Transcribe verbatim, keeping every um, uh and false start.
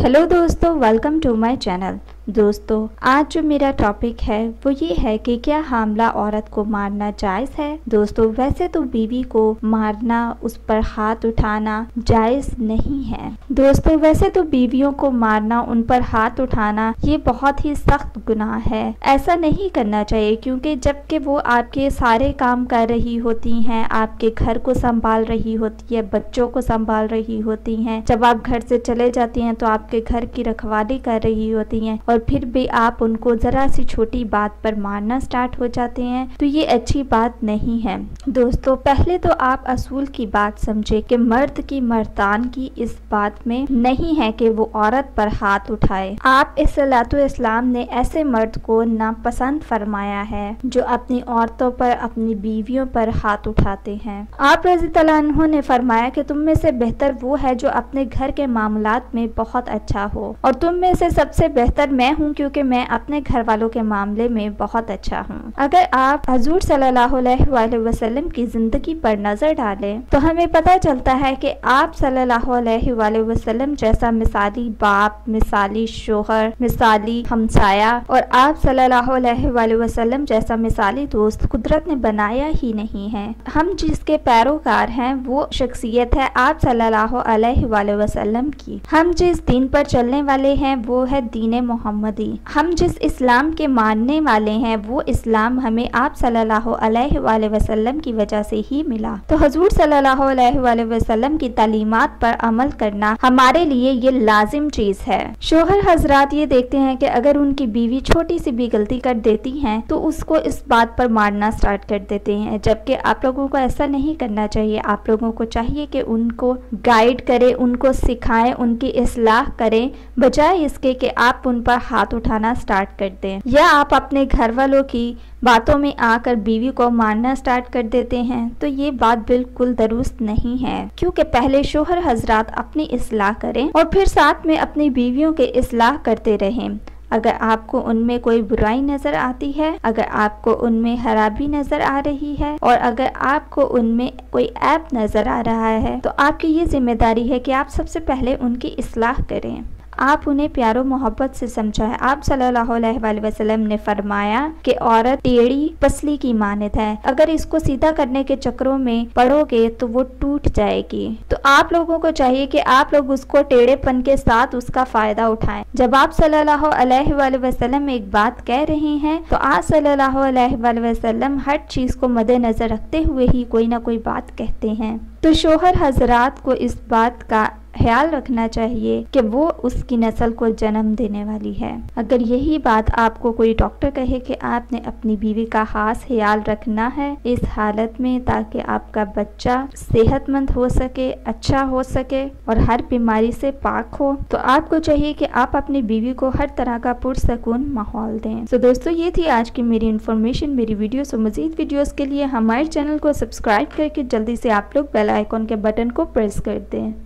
Hello दोस्तों, welcome to my channel. दोस्तों, आज जो मेरा टॉपिक है वो ये है कि क्या हामला औरत को मारना जायज़ है। दोस्तों, वैसे तो बीवी को मारना, उस पर हाथ उठाना जायज़ नहीं है। दोस्तों, वैसे तो बीवियों को मारना, उन पर हाथ उठाना ये बहुत ही सख्त गुनाह है। ऐसा नहीं करना चाहिए, क्योंकि जबकि वो आपके सारे काम कर रही होती हैं, आपके घर को संभाल रही होती है, बच्चों को संभाल रही होती हैं। जब आप घर से चले जाती हैं तो आपके घर की रखवाली कर रही होती हैं, और फिर भी आप उनको जरा सी छोटी बात पर मारना स्टार्ट हो जाते हैं, तो ये अच्छी बात नहीं है। दोस्तों, पहले तो आप असूल की बात समझे कि मर्द की मर्दान की इस बात में नहीं है कि वो औरत पर हाथ उठाए। आप इस्लातो इस्लाम ने ऐसे मर्द को नापसंद फरमाया है जो अपनी औरतों पर, अपनी बीवियों पर हाथ उठाते हैं। आप रज़ी तआला अन्हु ने फरमाया कि तुम में से बेहतर वो है जो अपने घर के मामलात में बहुत अच्छा हो, और तुम में से सबसे बेहतर मैं हूँ, क्योंकि मैं अपने घर वालों के मामले में बहुत अच्छा हूँ। अगर आप हजूर सल्लल्लाहु अलैहि वसल्लम की जिंदगी पर नजर डालें तो हमें पता चलता है कि आप सल्लल्लाहु अलैहि वसल्लम जैसा मिसाली बाप, मिसाली शोहर, मिसाली हमसाया और आप सल्लल्लाहु अलैहि वसल्लम जैसा मिसाली दोस्त कुदरत ने बनाया ही नहीं है। हम जिसके पैरोकार हैं वो शख्सियत है आप सल्लल्लाहु अलैहि वसल्लम की। हम जिस दीन पर चलने वाले हैं वो है दीन मोहम्मदी। हम जिस इस्लाम के मानने वाले हैं वो इस्लाम हमें आप सल्लल्लाहु अलैहि वसल्लम की वजह से ही मिला। तो हुजूर सल्लल्लाहु अलैहि वसल्लम की तालीमात पर अमल करना हमारे लिए ये लाजिम चीज है। शोहर हजरात ये देखते हैं कि अगर उनकी बीवी छोटी सी भी गलती कर देती हैं तो उसको इस बात पर मारना स्टार्ट कर देते हैं, जबकि आप लोगों को ऐसा नहीं करना चाहिए। आप लोगों को चाहिए कि उनको गाइड करें, उनको सिखाएं, उनकी इस्लाह करें, बजाय इसके कि आप उन पर हाथ उठाना स्टार्ट कर दें, या आप अपने घर वालों की बातों में आकर बीवी को मारना स्टार्ट कर देते हैं। तो ये बात बिल्कुल दुरुस्त नहीं है, क्योंकि पहले शोहर हजरात अपनी इस्लाह करें और फिर साथ में अपनी बीवियों के इस्लाह करते रहें। अगर आपको उनमें कोई बुराई नजर आती है, अगर आपको उनमें खराबी नजर आ रही है, और अगर आपको उनमें कोई ऐप नजर आ रहा है, तो आपकी ये जिम्मेदारी है कि आप सबसे पहले उनकी इस्लाह करें। आप उन्हें प्यारो मोहब्बत से समझाएं। आप सल्लल्लाहु अलैहि वसल्लम ने फरमाया कि औरत टेढ़ी पसली की मानद है, अगर इसको सीधा करने के चक्रों में पड़ोगे तो वो टूट जाएगी। तो आप लोगों को चाहिए कि आप लोग उसको टेढ़ेपन के साथ उसका फायदा उठाएं। जब आप सल्लल्लाहु अलैहि वसल्लम एक बात कह रहे हैं तो आप सल्लल्लाहु अलैहि वसल्लम हर चीज को मद्देनजर रखते हुए ही कोई ना कोई बात कहते हैं। तो शोहर हजरात को इस बात का ख्याल रखना चाहिए कि वो उसकी नस्ल को जन्म देने वाली है। अगर यही बात आपको कोई डॉक्टर कहे कि आपने अपनी बीवी का खास ख्याल रखना है इस हालत में, ताकि आपका बच्चा सेहतमंद हो सके, अच्छा हो सके और हर बीमारी से पाक हो, तो आपको चाहिए कि आप अपनी बीवी को हर तरह का पुरसकून माहौल दें। तो दोस्तों, ये थी आज की मेरी इन्फॉर्मेशन, मेरी वीडियो। सो मजीद वीडियोस के लिए हमारे चैनल को सब्सक्राइब करके जल्दी से आप लोग बेल आइकॉन के बटन को प्रेस कर दें।